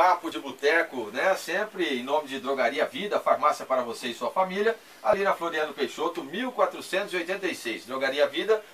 papo de boteco, né? Sempre em nome de Drogaria Vida, farmácia para você e sua família, ali na Floriano Peixoto, 1486. Drogaria Vida,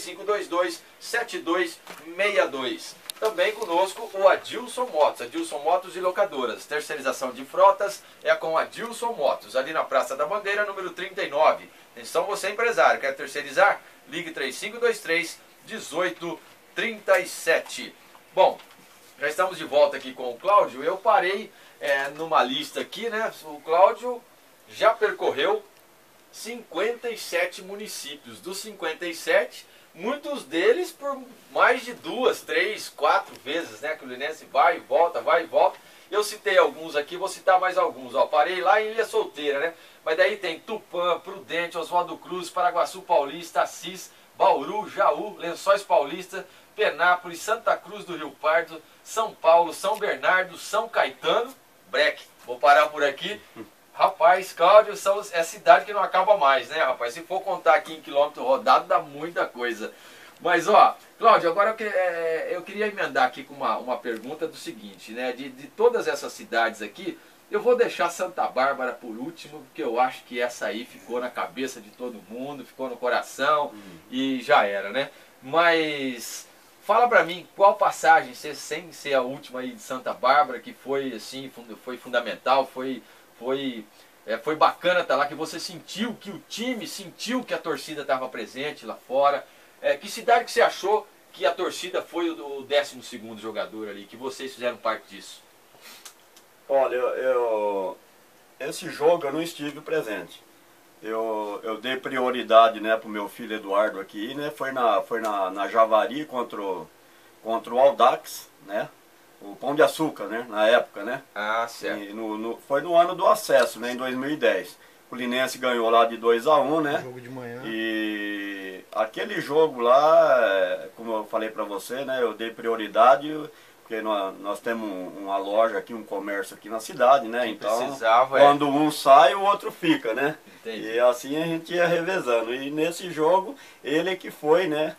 3522-7262. Também conosco o Adilson Motos, Adilson Motos e Locadoras. Terceirização de frotas é com Adilson Motos, ali na Praça da Bandeira, número 39. Atenção, você empresário, quer terceirizar? Ligue 3523-1837. Bom, já estamos de volta aqui com o Cláudio. Eu parei numa lista aqui, né? O Cláudio já percorreu 57 municípios. Dos 57, muitos deles por mais de 2, 3, 4 vezes, né? Que o Linense vai e volta, vai e volta. Eu citei alguns aqui, vou citar mais alguns. Ó, parei lá em Ilha Solteira, né? Mas daí tem Tupã, Prudente, Oswaldo Cruz, Paraguaçu Paulista, Assis, Bauru, Jaú, Lençóis Paulista, Penápolis, Santa Cruz do Rio Pardo, São Paulo, São Bernardo, São Caetano, Breque. Vou parar por aqui. Rapaz, Cláudio, é cidade que não acaba mais, né, rapaz? Se for contar aqui em quilômetro rodado, dá muita coisa. Mas, ó, Cláudio, agora eu queria emendar aqui com uma pergunta do seguinte, né? De todas essas cidades aqui, eu vou deixar Santa Bárbara por último, porque eu acho que essa aí ficou na cabeça de todo mundo, ficou no coração e já era, né? Mas fala pra mim, qual passagem, sem ser a última aí de Santa Bárbara, que foi assim, foi fundamental, foi bacana estar lá, que você sentiu, que o time sentiu que a torcida estava presente lá fora. Que cidade que você achou que a torcida foi o 12º jogador ali, que vocês fizeram parte disso? Olha, esse jogo eu não estive presente. Eu dei prioridade, né, pro meu filho Eduardo aqui, né? Foi na Javari contra o Audax, né? O Pão de Açúcar, né? Na época, né? Ah, certo. Foi no ano do acesso, né? Em 2010. O Linense ganhou lá de 2-1, né? Jogo de manhã. E aquele jogo lá, como eu falei pra você, né? Eu dei prioridade, porque nós temos uma loja aqui, um comércio aqui na cidade, né? Então, quando um sai, o outro fica, né? Entendi. E assim a gente ia revezando. E nesse jogo, ele que foi, né?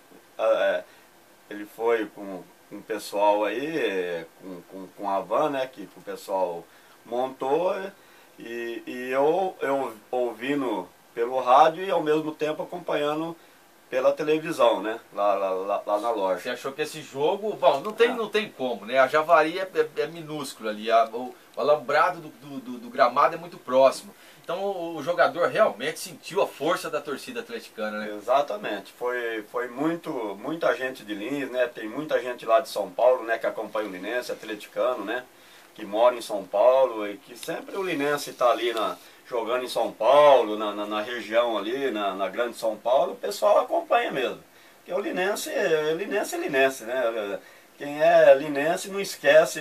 Ele foi com o pessoal aí, com a van, né? Que o pessoal montou. E eu ouvindo pelo rádio e ao mesmo tempo acompanhando pela televisão, né? Lá na loja. Você achou que esse jogo... Bom, não tem como, né? A Javari é minúsculo ali. O alambrado do gramado é muito próximo. Então o jogador realmente sentiu a força da torcida atleticana, né? Exatamente. Foi muita gente de Lins, né? Tem muita gente lá de São Paulo, né? Que acompanha o Linense, atleticano, né? Que mora em São Paulo e que sempre o Linense está ali jogando em São Paulo, na região ali, na grande São Paulo, o pessoal acompanha mesmo. Porque o Linense é Linense, né? Quem é Linense não esquece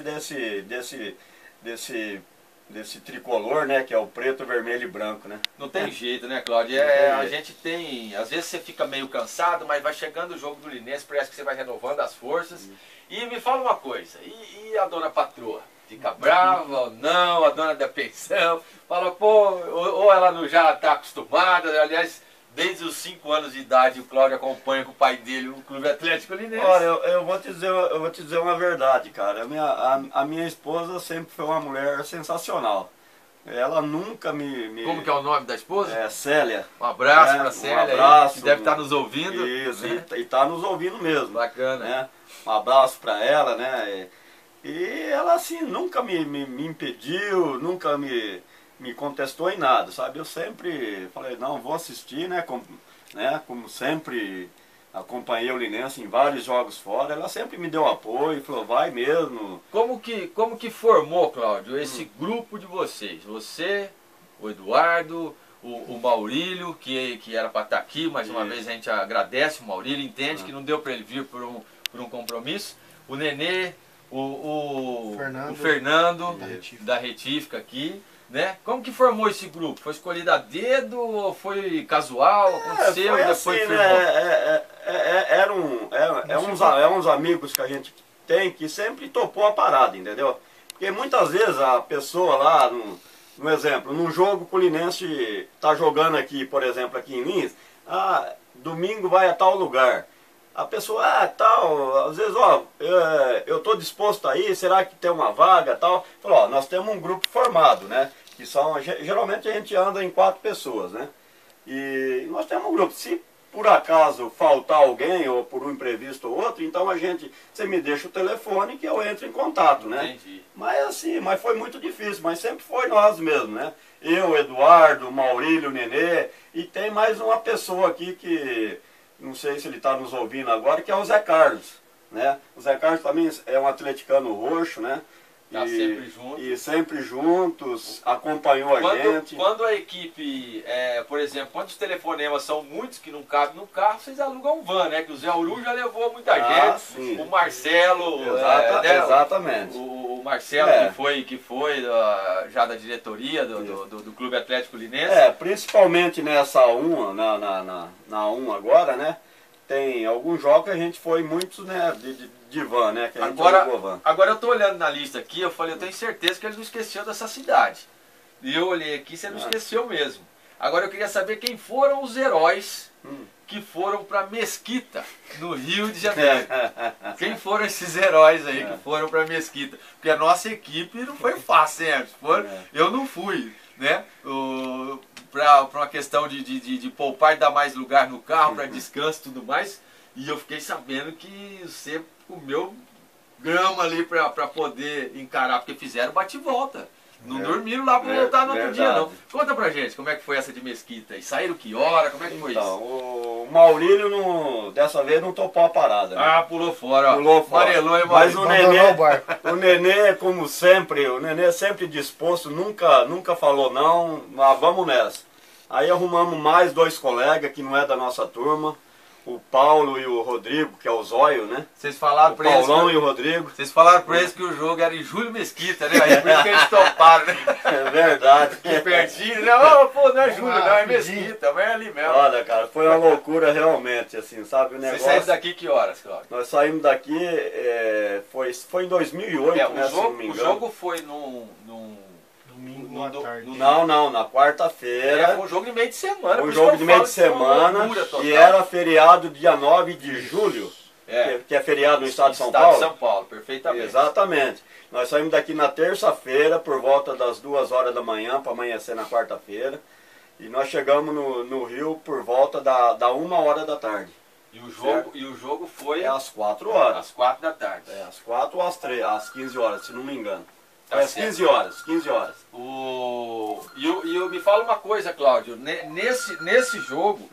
desse tricolor, né? Que é o preto, vermelho e branco, né? Não tem jeito, né, Cláudio? A gente tem... Às vezes você fica meio cansado, mas vai chegando o jogo do Linense, parece que você vai renovando as forças. E me fala uma coisa, e a dona patroa? Fica brava ou não, a dona da pensão, fala, pô, ou ela já está acostumada, aliás, desde os 5 anos de idade o Cláudio acompanha com o pai dele o Clube Atlético Linense. Olha, eu vou te dizer uma verdade, cara, a minha esposa sempre foi uma mulher sensacional. Ela nunca me... Como que é o nome da esposa? Célia. Um abraço pra Célia, um abraço, que deve estar nos ouvindo. Isso, né? E está nos ouvindo mesmo. Bacana. Né? Um abraço para ela, né? E ela assim nunca me impediu, nunca me contestou em nada, sabe? Eu sempre falei, não, vou assistir, né? Como sempre acompanhei o Linense em vários jogos fora, ela sempre me deu apoio, falou, vai mesmo. Como que formou, Cláudio, esse grupo de vocês? Você, o Eduardo, o Maurílio, que era para estar aqui, mais uma vez a gente agradece o Maurílio, entende que não deu para ele vir por um compromisso, o Nenê, o Fernando da Retífica aqui, né? Como que formou esse grupo? Foi escolhido a dedo ou foi casual? Aconteceu foi e depois assim, firmou? Uns amigos que a gente tem que sempre topou a parada, entendeu? Porque muitas vezes a pessoa lá, no exemplo, num jogo que o Linense tá jogando aqui, por exemplo, aqui em Lins, domingo vai a tal lugar. a pessoa, tal, às vezes, ó, eu estou disposto a ir, será que tem uma vaga, tal? Falou, ó, nós temos um grupo formado, né? Que são, geralmente a gente anda em 4 pessoas, né? E nós temos um grupo. Se por acaso faltar alguém, ou por um imprevisto ou outro, então você me deixa o telefone que eu entro em contato, né? Entendi. Mas assim, mas foi muito difícil, mas sempre foi nós mesmos, né? Eu, Eduardo, Maurílio, Nenê, e tem mais uma pessoa aqui que, não sei se ele está nos ouvindo agora, que é o Zé Carlos, né? O Zé Carlos também é um atleticano roxo, né? Tá sempre junto. E sempre juntos, acompanhou a gente. Quando a equipe, por exemplo, quando os telefonemas são muitos que não cabem no carro, vocês alugam um van, né? Que o Zé Uru já levou muita gente. Sim. O Marcelo. Exatamente. O Marcelo que foi já da diretoria do Clube Atlético Linense. Principalmente nessa 1, na 1 agora, né? Tem alguns jogos que a gente foi muitos, né, de van, né? Que a gente agora eu tô olhando na lista aqui, eu falei, eu tenho certeza que ele não esqueceu dessa cidade. E eu olhei aqui, você não esqueceu mesmo. Agora eu queria saber quem foram os heróis que foram para Mesquita, no Rio de Janeiro. Quem foram esses heróis aí que foram para Mesquita? Porque a nossa equipe não foi fácil, hein? Eu não fui, né? Para uma questão de poupar e dar mais lugar no carro, para descanso e tudo mais. E eu fiquei sabendo que você comeu grama ali para poder encarar, porque fizeram bate-volta. Não dormiram lá para voltar no outro dia, não. Conta pra gente, como é que foi essa de Mesquita? E saíram que hora? Como é que foi isso? O Maurílio, dessa vez, não topou a parada. Né? Pulou fora. Pulou fora. Amarelou, hein, mas o Nenê, como sempre, o Nenê sempre disposto, nunca falou não, mas vamos nessa. Aí arrumamos mais 2 colegas que não é da nossa turma. O Paulo e o Rodrigo, que é o Zóio, né? Vocês falaram pra eles. O Paulão e o Rodrigo. Vocês falaram pra eles que o jogo era em Júlio Mesquita, né? Aí por isso que eles toparam, né? É verdade. Que pertinho, né? Não é Júlio, não, é Mesquita, mas é ali mesmo. Olha, cara, foi uma loucura realmente, assim, sabe? O negócio. Vocês saíram daqui que horas, Cláudio? Nós saímos daqui, foi em 2008, né? Se não me engano. O jogo foi domingo à tarde. Não, na quarta-feira. Foi um jogo de meio de semana. Um jogo de meio de semana. E era feriado dia 9 de julho. Que é feriado no estado de São Paulo. São Paulo, perfeitamente. Exatamente. Nós saímos daqui na terça-feira, por volta das 2 horas da manhã, para amanhecer na quarta-feira. E nós chegamos no Rio por volta da 1 hora da tarde. E o jogo foi às 4 horas. Às 4 da tarde. Às 4 ou às 15 horas, se não me engano. Às 15 horas. E me fala uma coisa, Cláudio. Nesse jogo,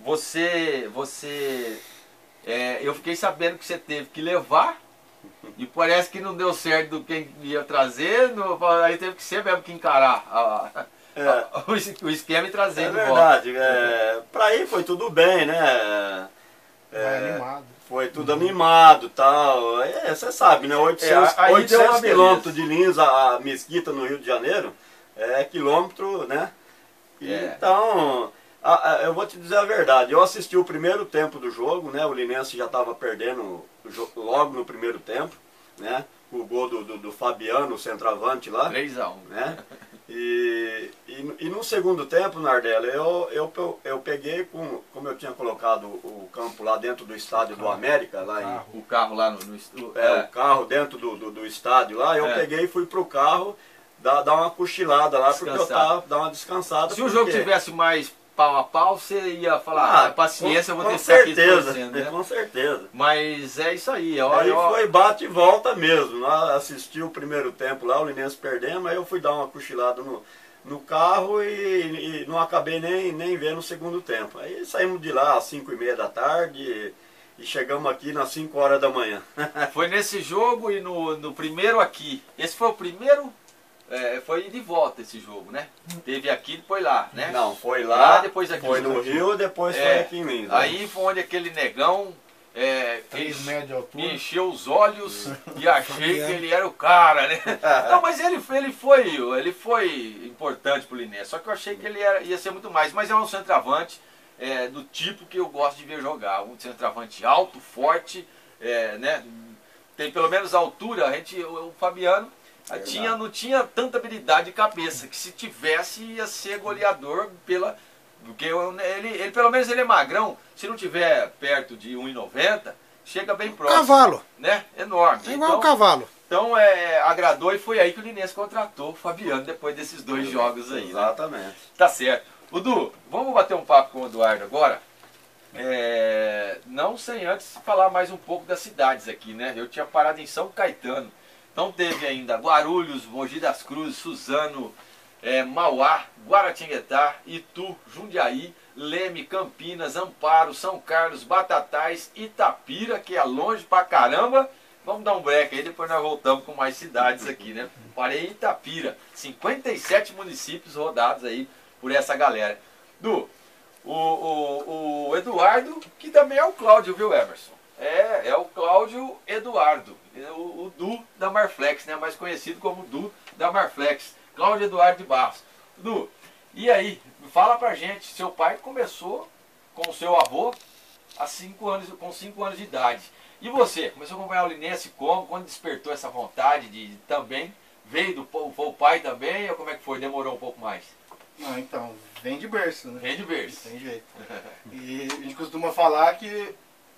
eu fiquei sabendo que você teve que levar. E parece que não deu certo do quem ia trazer. Aí teve que ser mesmo que encarar o esquema e trazer de volta. É verdade. Pra ir foi tudo bem, né? Animado. Foi tudo animado e tal. Você sabe, né? 800 quilômetros de Lins a Mesquita, no Rio de Janeiro, é quilômetro, né? Então, eu vou te dizer a verdade. Eu assisti o primeiro tempo do jogo, né? O Linense já estava perdendo logo no primeiro tempo, né? O gol do Fabiano, o centroavante lá. 3-1. Né? E no segundo tempo, Nardella, eu peguei, como eu tinha colocado o campo lá dentro do estádio do América, lá o carro lá no o carro dentro do estádio lá, eu peguei e fui pro carro dar uma cochilada lá, porque eu tava, dar uma descansada. Se o jogo tivesse mais pau a pau, você ia falar, paciência, eu vou deixar aqui torcendo, né? Com certeza. Mas é isso aí. Aí foi bate e volta mesmo. Assisti o primeiro tempo lá, o Linense perdendo, aí eu fui dar uma cochilada no carro e não acabei nem vendo o segundo tempo. Aí saímos de lá às 5h30 da tarde e chegamos aqui nas 5 horas da manhã. Foi nesse jogo e no primeiro aqui. Esse foi o primeiro? Foi de volta esse jogo, né? Teve aqui, depois lá, né? Não, foi lá, depois aqui. Foi no Rio, depois foi aqui em Lins. Aí foi onde aquele negão me encheu os olhos e achei que ele era o cara, né? Não, mas ele foi importante pro Linense, só que eu achei que ele ia ser muito mais. Mas é um centroavante do tipo que eu gosto de ver jogar. Um centroavante alto, forte, né? Tem pelo menos a altura. O Fabiano não tinha tanta habilidade de cabeça, que se tivesse ia ser goleador Porque ele pelo menos ele é magrão, se não tiver perto de 1,90, chega bem próximo. Cavalo. Né? Enorme. É igual o cavalo. Então agradou e foi aí que o Linense contratou o Fabiano depois desses 2 jogos aí. Exatamente. Né? Tá certo. O Du, vamos bater um papo com o Eduardo agora? Não sem antes falar mais um pouco das cidades aqui, né? Eu tinha parado em São Caetano. Então teve ainda Guarulhos, Mogi das Cruzes, Suzano, Mauá, Guaratinguetá, Itu, Jundiaí, Leme, Campinas, Amparo, São Carlos, Batatais, Itapira, que é longe pra caramba. Vamos dar um break aí, depois nós voltamos com mais cidades aqui, né? Parei em Itapira, 57 municípios rodados aí por essa galera. Du, o Eduardo, que também é o Cláudio, viu, Emerson? É o Cláudio Eduardo, o Du da Marflex, né? Mais conhecido como Du da Marflex. Cláudio Eduardo de Barros. Du, e aí, fala pra gente, seu pai começou com o seu avô com 5 anos de idade. E você, começou a acompanhar o Linense como? Quando despertou essa vontade de também? Veio foi o pai também, ou como é que foi? Demorou um pouco mais? Não, então, vem de berço, né? Vem de berço. Tem jeito. E a gente costuma falar que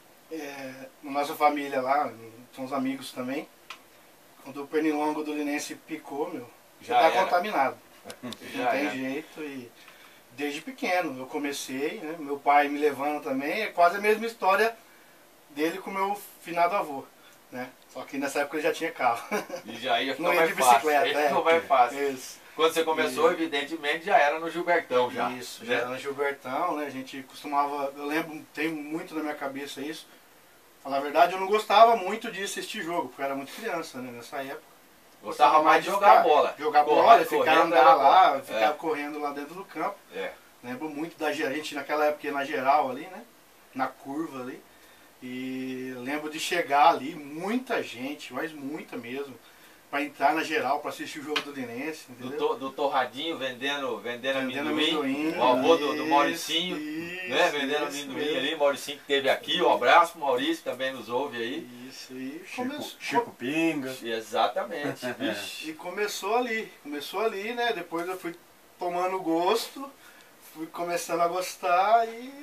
na nossa família lá, são os amigos também, quando o pernilongo do Linense picou, já tá contaminado. Não tem jeito. E desde pequeno eu comecei, né? Meu pai me levando também, é quase a mesma história dele com o meu finado avô, né? Só que nessa época ele já tinha carro. E já ia não ia de bicicleta, não vai fácil. Isso. Quando você começou, evidentemente, já era no Gilbertão já. Isso, já era no Gilbertão, né? A gente costumava, eu lembro, tem muito na minha cabeça isso. Falar a verdade, eu não gostava muito de assistir jogo, porque eu era muito criança, né? Nessa época. Gostava mais de jogar bola. Jogar bola, ficar andar lá, ficar correndo lá dentro do campo. Lembro muito da gente naquela época ia na geral ali, né? Na curva ali. E lembro de chegar ali, muita gente, mas muita mesmo, para entrar na geral, para assistir o jogo do Linense, entendeu? Do Torradinho vendendo amendoim, o avô do Mauricinho, né? Vendendo amendoim ali, Mauricinho que esteve aqui, um abraço pro Maurício, que também nos ouve aí. Isso, e Chico Pinga. Exatamente. E começou ali, né? Depois eu fui tomando gosto, fui começando a gostar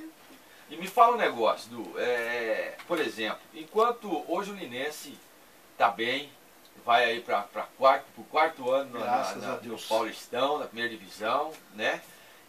E me fala um negócio, Du, por exemplo, enquanto hoje o Linense tá bem, vai aí para o quarto ano no Paulistão, na primeira divisão, né?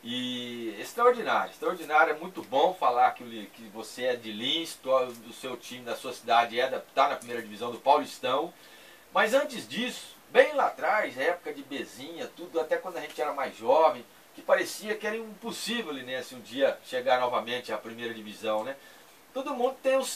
E extraordinário, é muito bom falar que você é de Lins, do seu time, da sua cidade, tá na primeira divisão do Paulistão. Mas antes disso, bem lá atrás, época de Bezinha, tudo, até quando a gente era mais jovem, que parecia que era impossível o Linense um dia chegar novamente à primeira divisão, né? Todo mundo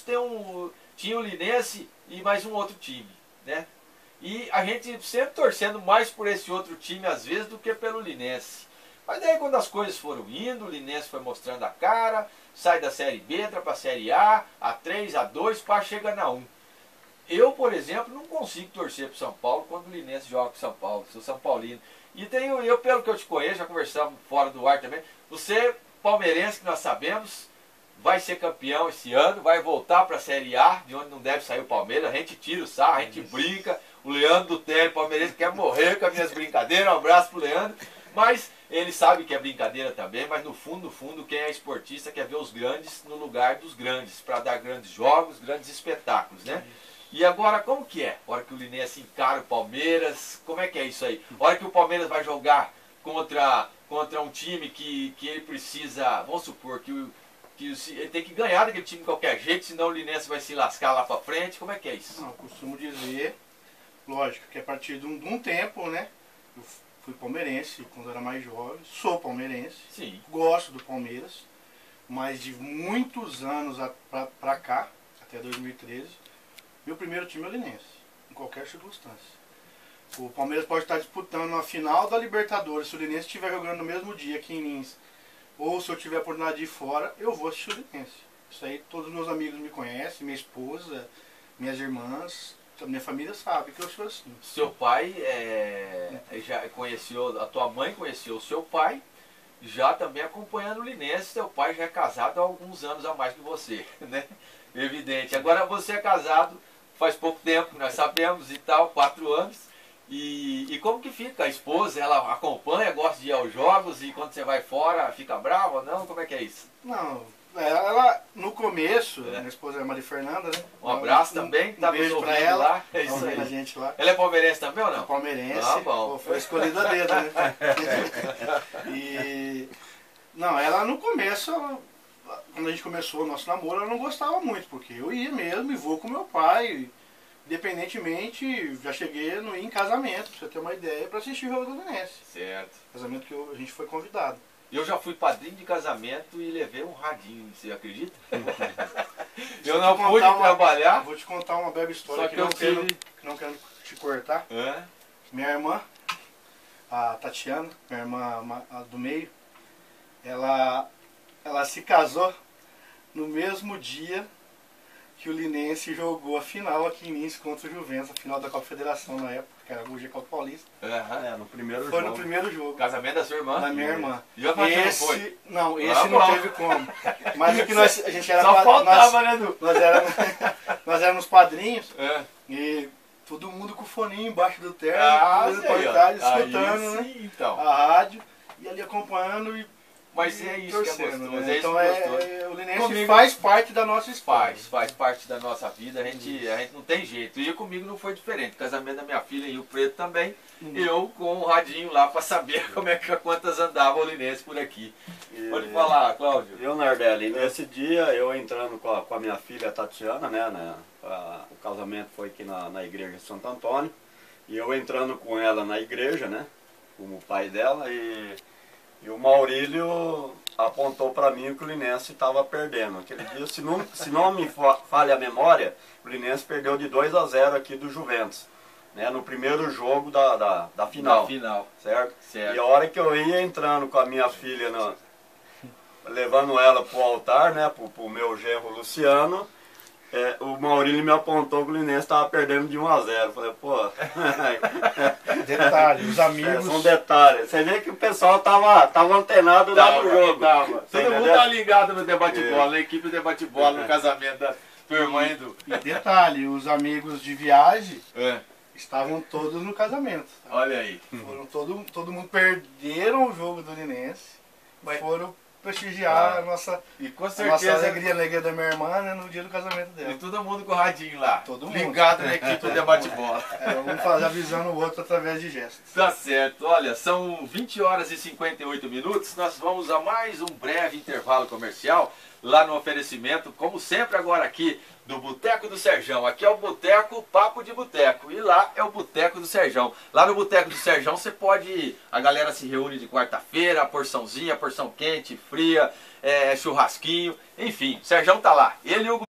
tinha o Linense e mais um outro time, né? E a gente sempre torcendo mais por esse outro time às vezes do que pelo Linense. Mas daí quando as coisas foram indo, o Linense foi mostrando a cara, sai da Série B, entra para a Série A, A3, A2, para chegar na 1. Eu, por exemplo, não consigo torcer para o São Paulo quando o Linense joga com o São Paulo, sou São Paulino. E eu, pelo que eu te conheço, já conversamos fora do ar também, você, palmeirense, que nós sabemos, vai ser campeão esse ano, vai voltar para a Série A, de onde não deve sair o Palmeiras, a gente tira o sarro, a gente brinca, o Leandro do Tênis, palmeirense, quer morrer com as minhas brincadeiras, um abraço pro Leandro, mas ele sabe que é brincadeira também, mas no fundo, quem é esportista quer ver os grandes no lugar dos grandes, para dar grandes jogos, grandes espetáculos, né? E agora, como que é? A hora que o Linense encara o Palmeiras, como é que é isso aí? A hora que o Palmeiras vai jogar contra um time que ele precisa, vamos supor, que ele tem que ganhar daquele time de qualquer jeito, senão o Linense vai se lascar lá pra frente, como é que é isso? Não, eu costumo dizer, lógico, que a partir de um tempo, né, eu fui palmeirense quando era mais jovem, sou palmeirense, sim, gosto do Palmeiras, mas de muitos anos pra cá, até 2013, meu primeiro time é o Linense, em qualquer circunstância. O Palmeiras pode estar disputando a final da Libertadores, se o Linense estiver jogando no mesmo dia aqui em Lins, ou se eu tiver a oportunidade de ir fora, eu vou assistir o Linense. Isso aí todos os meus amigos me conhecem, minha esposa, minhas irmãs, minha família sabe que eu sou assim. Seu pai já conheceu, a tua mãe conheceu o seu pai, já também acompanhando o Linense, seu pai já é casado há alguns anos a mais que você, né? Evidente. Agora você é casado faz pouco tempo, nós sabemos e tal, 4 anos, E como que fica? A esposa, ela acompanha, gosta de ir aos jogos e quando você vai fora fica brava ou não? Como é que é isso? Não, ela no começo, minha esposa é Maria Fernanda, né? Um abraço também, tá beijo pra ela, lá. É isso aí. A gente lá. Ela é palmeirense também ou não? É palmeirense. Ah, bom. Pô, foi escolhida dele, né? Não, ela no começo, quando a gente começou o nosso namoro, ela não gostava muito, porque eu ia mesmo e vou com meu pai. Independentemente, já cheguei a não ir em casamento, pra você ter uma ideia, pra assistir o jogo do Fluminense. Certo. Casamento que a gente foi convidado. Eu já fui padrinho de casamento e levei um radinho, você acredita? Eu não pude trabalhar. Vou te contar uma breve história que não quero te cortar. Minha irmã, a Tatiana, minha irmã do meio, ela se casou no mesmo dia que o Linense jogou a final aqui em Nice contra o Juventus, a final da Copa Federação na época, que era o Copa Paulista. No primeiro jogo. Foi no primeiro jogo. Casamento da sua irmã? Da minha irmã. E a Tatiana não foi? Não, esse não teve como. Mas o que a gente era... Só faltava, né, Du? Nós éramos padrinhos e todo mundo com o foninho embaixo do terno, escutando, né? Então. A rádio e ali acompanhando e mas é isso torcendo, que é gostoso. Né? É então gostoso. O Linense faz parte da nossa história. Faz parte da nossa vida, a gente não tem jeito. E comigo não foi diferente. O casamento da minha filha em Rio Preto também. Eu com um radinho lá para saber quantas andava o Linense por aqui. Pode falar, Cláudio. Eu, Nardelli, nesse dia eu entrando com a minha filha Tatiana, né? O casamento foi aqui na igreja de Santo Antônio. E eu entrando com ela na igreja, né? Como o pai dela e o Maurílio apontou para mim que o Linense estava perdendo. Aquele dia, se não me falha a memória, o Linense perdeu de 2-0 aqui do Juventus, né, no primeiro jogo da final. Certo? E a hora que eu ia entrando com a minha filha, levando ela para o altar, né, para o meu genro Luciano, o Maurílio me apontou que o Linense estava perdendo de 1-0. Falei, pô... Detalhe, os amigos... São detalhes. Você vê que o pessoal tava antenado lá no jogo. Todo mundo tá ligado no debate-bola, na equipe de debate-bola, no casamento da tua irmã e do... E detalhe, os amigos de viagem estavam todos no casamento. Tá? Olha aí. Foram todo mundo perderam o jogo do Linense, mas foram prestigiar a nossa alegria da minha irmã, né, no dia do casamento dela. E todo mundo com o radinho lá. Todo mundo. Ligado na equipe do debate-bola. Um avisando o outro através de gestos. Tá certo. Olha, são 20 horas e 58 minutos. Nós vamos a mais um breve intervalo comercial lá no oferecimento, como sempre agora aqui do Boteco do Serjão. Aqui é o Boteco Papo de Boteco e lá é o Boteco do Serjão. Lá no Boteco do Serjão você pode ir, a galera se reúne de quarta-feira, a porçãozinha, a porção quente, fria, churrasquinho, enfim, o Serjão tá lá. Ele e o